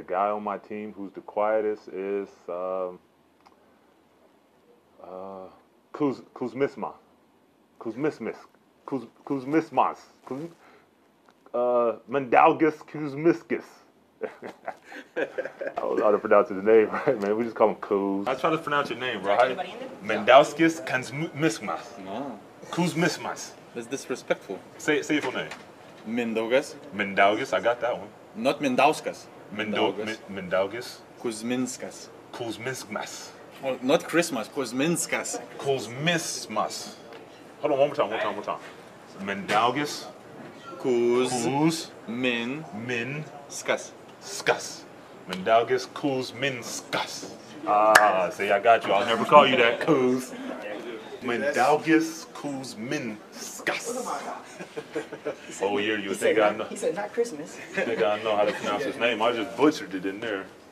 guy on my team who's the quietest is Kuzmisma. Kuzmismis. Kuzmismas. Mindaugas Kuzmiskis. I don't know how to pronounce his name, right, man? We just call him Kuz. I try to pronounce your name, right? Mindauskis Kuzmismas. No. Kuzmismas. That's disrespectful. Say your full name. Mindaugas. Mindaugas, I got that one. Not Mindauskas. Mindaugas. Kuzminskas. Kuzminskas. Oh, not Christmas, Kuzminskas. Kuzmismas. Hold on, one more time. Mindaugas. Skas. Skas. Mindaugas Kuzminskas. Ah, see, I got you. I'll never call you that, Kuz. Mindaugas Kuzminskas. Oh, you think I know? He said, not Christmas. Think I know how to pronounce his name. I just butchered it in there.